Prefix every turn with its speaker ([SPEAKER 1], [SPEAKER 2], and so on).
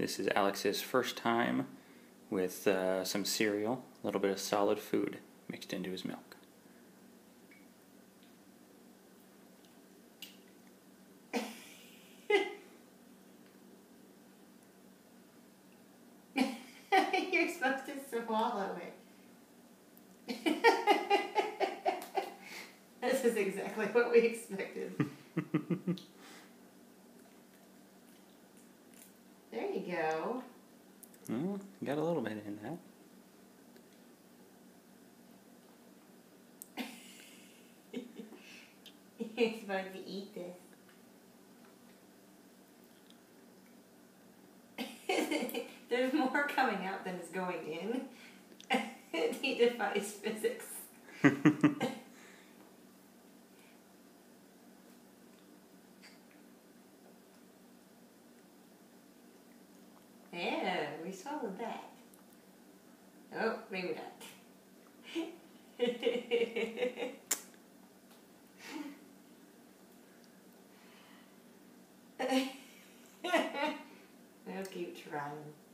[SPEAKER 1] This is Alex's first time with some cereal, a little bit of solid food mixed into his milk.
[SPEAKER 2] You're supposed to swallow it. This is exactly what we expected. There you go.
[SPEAKER 1] Well, got a little bit in that.
[SPEAKER 2] You're supposed to eat this. There's more coming out than is going in. He defies physics. Yeah, we swallowed that. Oh, maybe not. I'll keep trying.